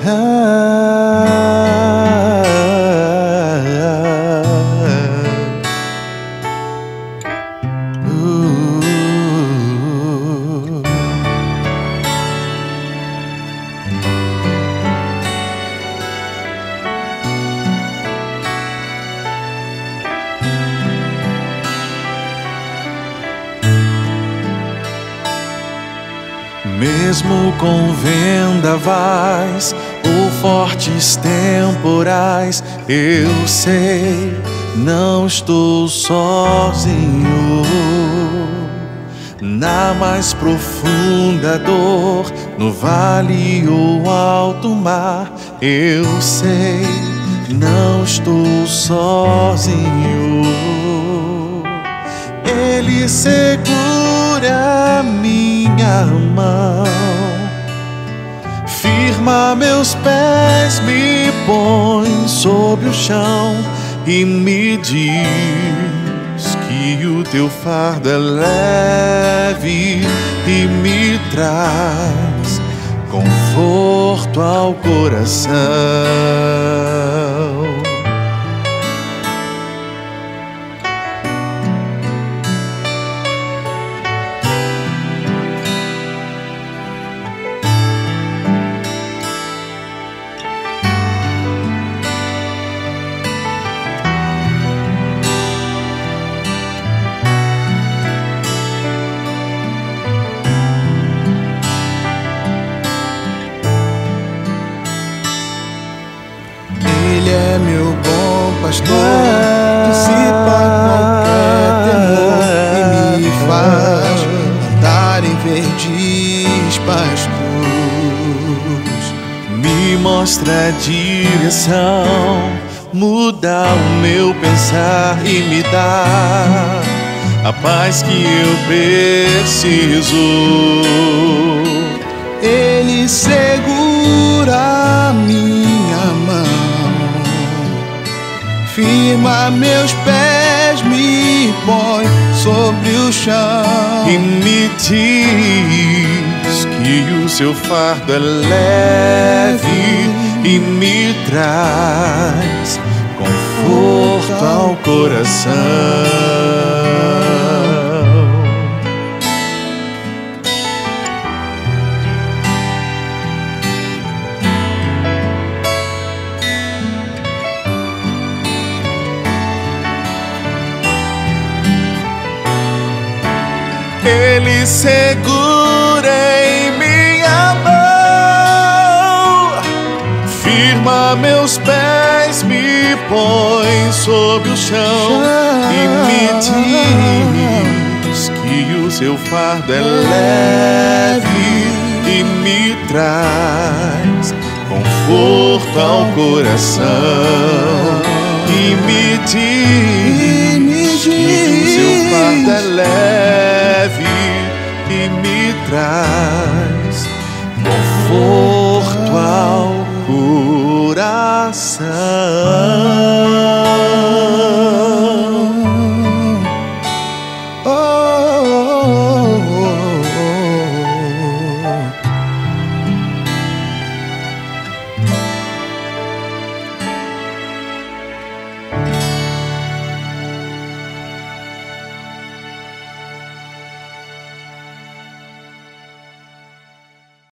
Mesmo com vendavais ou fortes temporais, eu sei, não estou sozinho. Na mais profunda dor, no vale ou alto mar, eu sei, não estou sozinho. Ele segura minha mão, firma meus pés, me põe sobre o chão e me diz que o teu fardo é leve e me traz conforto ao coração. Ele é meu bom pastor, dissipa qualquer temor e me faz andar em verdes pastos. Me mostra a direção, muda o meu pensar e me dá a paz que eu preciso. Ele segura minha mão, firma meus pés, me põe sobre o chão E me diz que o seu fardo é leve e me traz conforto ao coração. Ele segura em minha mão, firma meus pés, me põe sobre o chão e me diz que o seu fardo é leve e me traz conforto ao coração. E me diz que o seu fardo é leve e me traz